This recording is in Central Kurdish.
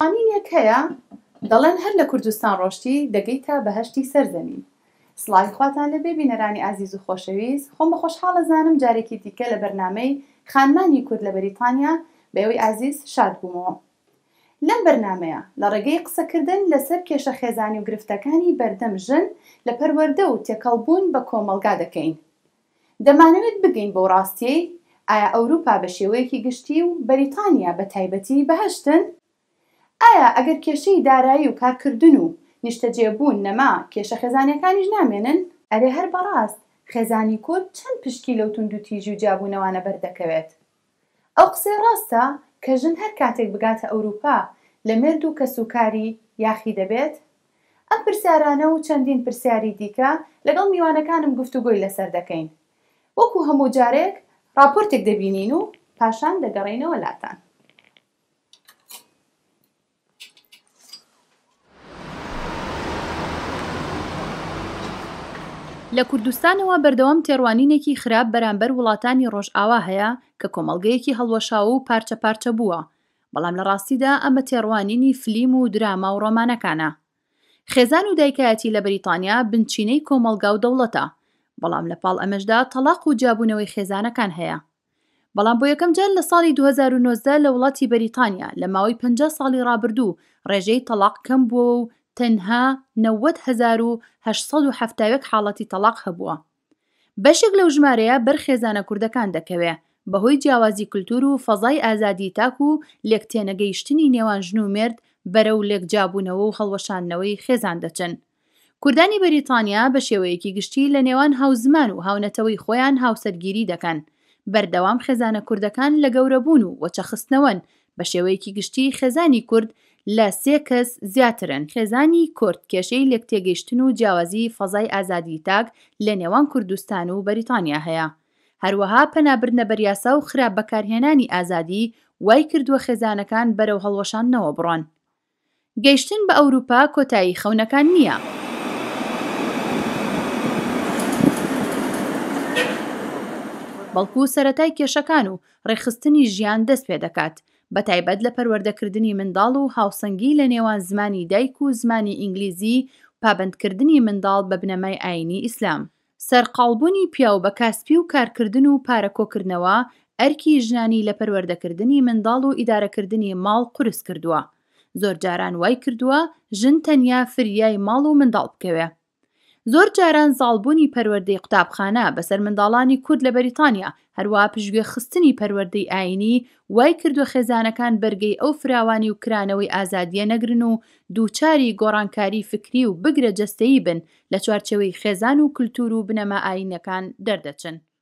قانینێک هەیە دەڵێن هەر لە کوردستان ڕۆشتی دەگەیتە بەهەشتی سەرزەمین. سڵاوی خواتان لەبێ بینەرانی ئازیز و خۆشەویست، خۆم بە خۆشحاڵە زانم جارێکی دیکە لە بەرنامەی خانمانی کورد لە بەریتانیا بە ئێوەی ئازیز شاد بوومەوە. لەم بەرنامەیە لە ڕێگەی قسەکردن لەسەر کێشە خێزانی و گرفتەکانی بەردەم ژن لە پەروەردە و تێکەڵبوون بە کۆمەڵگا دەکەین. دەمانەوێت بگەین بۆ ڕاستیەی ئایا ئەوروپا بە شێوەیەکی گشتی و بەریتانیا بە تایبەتی بەهەشتن؟ ئایا ئەگەر کێشەی دارایی و کارکردن و نیشتەجێبوون نەما کێشە خێزانیەکانیش نامێنن؟ ئەرێ هەر بەڕاست خێزانی کورد چەند پشکی لەو توند و تیژ و جیابوونەوانە بەردەکەوێت؟ ئەو قسەی ڕاستە کە ژن هەر کاتێک بگاتە ئەوروپا لە مێرد و کەسوکاری یاخی دەبێت؟ ئەم پرسیارانە و چەندین پرسیاری دیکە لەگەڵ میوانەکانم گفتوگۆی لەسەر دەکەین. وەکو هەموو جارێک راپۆرتێک دەبینین و پاشان دەگەڕێینەوە لاتان. لە کوردستانەوە بەردەوام تێڕوانینێکی خراپ بەرامبەر وڵاتانی ڕۆژئاوا هەیە کە کۆمەڵگەیەکی هەڵوەشاوە و پارچە پارچە بووە، بەڵام لە ڕاستیدا ئەمە تێڕوانینی فلیم و دراما و ڕۆمانەکانە. خێزان و دایکایەتی لە بەریتانیا بنچینەی کۆمەڵگا و دەوڵەتە، بەڵام لەپاڵ ئەمەشدا تەلاق و جیابوونەوەی خێزانەکان هەیە. بەڵام بۆ یەکەم جار لە ساڵی 2019 لە وڵاتی بەریتانیا لە ماوەی 50 ساڵی ڕابردوو ڕێژەی تەلاق کەم بووە و تەنها 90,871 حاڵەتی تەلاق هەبووە. بەشێک لەو ژمارەیە بەر خێزانە کوردەکان دەکەوێت بەهۆی جیاوازی کولتور و فەزای ئازادی تاک و لێکتێنەگەیشتنی نێوان ژن و مێرد بەرەو لێکجابوونەوە و هەڵوەشاندنەوەی خێزان دەچن. کوردانی بەریتانیا بە شێوەیەکی گشتی لە نێوان هاوزمان و هاونەتەوەی خۆیان هاوسەرگیری دەکەن. بەردەوام خێزانە کوردەکان لە گەورەبوون و وەچەخستنەوەن، بە شێوەیەکی گشتی خێزانی کورد لە 3 کەس زیاترن. خێزانی کورد کێشەی لێکتێگەیشتن و جیاوازی فەزای ئازادی تاک لە نێوان کوردستان و بەریتانیا هەیە. هەروەها پەنابردنە بەریاسا و خراپ بەکارهێنانی ئازادی وای کردووە خێزانەکان بەرەو هەڵوەشاندنەوە بڕۆن. گەیشتن بە ئەوروپا کۆتایی خەونەکان نییە. بەڵکو سەرەتای کێشەکان و ڕێخستنی ژیان دەست پێ دەکات، بە تایبەت لە پەروەردەکردنی منداڵ و هاوسەنگی لە نێوان زمانی دایک و زمانی ئینگلیزی و پابەندکردنی منداڵ بە بنەمای ئاینی ئیسلام. سەرقاڵبوونی پیاو بە کاسپی و کارکردن و پارەکۆکردنەوە ئەرکی ژنانی لە پەروەردەکردنی منداڵ و ئیدارەکردنی ماڵ قورس کردووە. زۆر جاران وای کردووە ژن تەنیا فریای ماڵ و منداڵ بکەوێ. زۆر جاران زاڵبوونی پەروەردەی قوتابخانە بەسەر منداڵانی کورد لە بەریتانیا هەروە پشتگوێ خستنی پەروەردەی ئاینی وای کردووە خێزانەکان بەرگەی ئەو فراوانی و کرانەوەی ئازادیە نەگرن و دووچاری گۆڕانکاری فکری و بگرە جەستەیی بن لە چوارچێوەی خێزان و کولتور و بنەما ئاینەکان دەردەچن.